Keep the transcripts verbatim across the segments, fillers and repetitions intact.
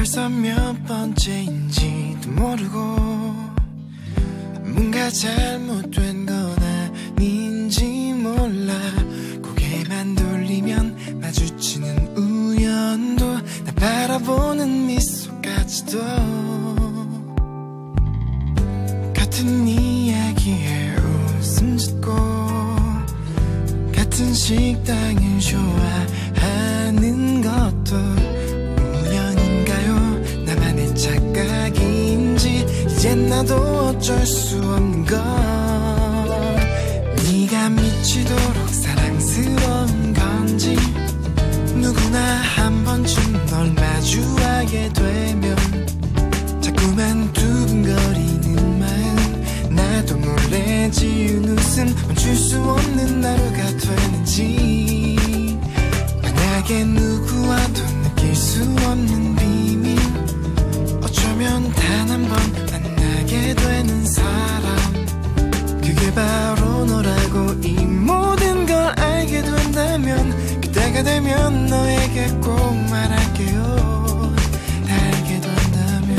벌써 몇 번째인지도 모르고 뭔가 잘못된 건 아닌지 몰라. 고개만 돌리면 마주치는 우연도 나 바라보는 미소까지도 같은 이야기에 웃음 짓고 같은 식당을 좋아하는 것도 우연인가요? 나만의 착각인지 이젠 나도 어쩔 수 없는 것. 네가 미치도록 사랑스러운 건지 누구나 한 번쯤 널 마주하게 되면 자꾸만 두근거리는 마음, 나도 몰래 지은 웃음 멈출 수 없는 하루가 되는지. 만약에 누구와도 느낄 수 없는 비밀, 어쩌면 단 한 번 만나게 되는 사람, 그게 바로 너라고. 이 모든 걸 알게 된다면 그때가 되면 너에게 꼭 말할게요. 알게 된다면.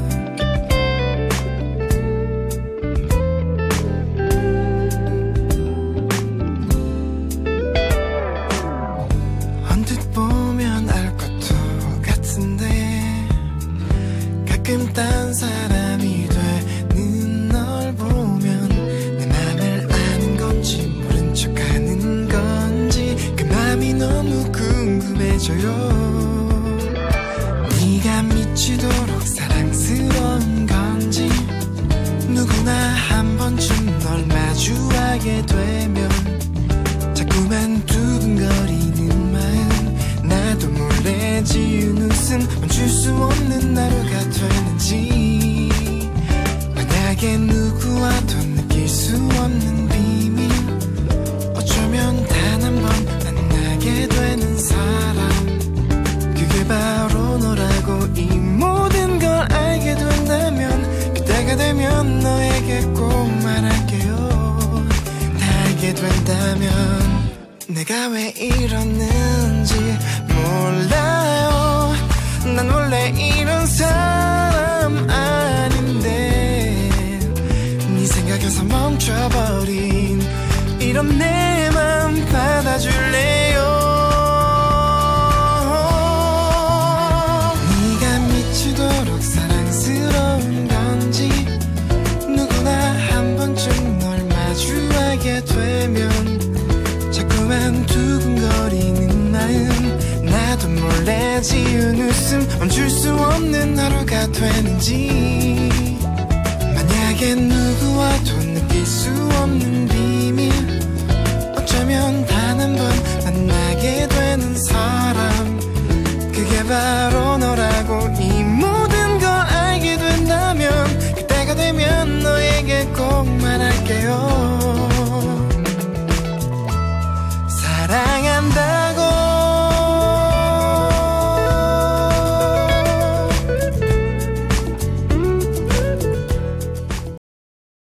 언뜻 보면 알 것도 같은데 가끔 딴 사람이 되는 널 보면 내 맘을 아는 건지 모른 척하는 건지 그 맘이 너무 궁금해져요. 네가 미치도록 사랑스러운 건지 누구나 한 번쯤 널 마주하게 되면 자꾸만 두근거리는 마음, 나도 몰래 지은 웃음 멈출 수 없는 하루가 되는지. 만약에 누구와도 느낄 수 없는 비밀, 어쩌면 단 한 번 만나게 되는 사람, 그게 바로 너라고. 이 모든 걸 알게 된다면 그때가 되면 너에게 꼭 말할게요. 알게 된다면. 내가 왜 이러는지 몰라요. 난 원래 이런 사람 아닌데 네 생각에서 멈춰버린 이런 내 맘 받아줄래요? 네가 미치도록 사랑스러운 건지 누구나 한 번쯤 널 마주하게 되면 자꾸만 두근거리는 마음, 나도 몰래 지은 웃음 멈출 수 없는 하루가 되는지. 만약에 누구와도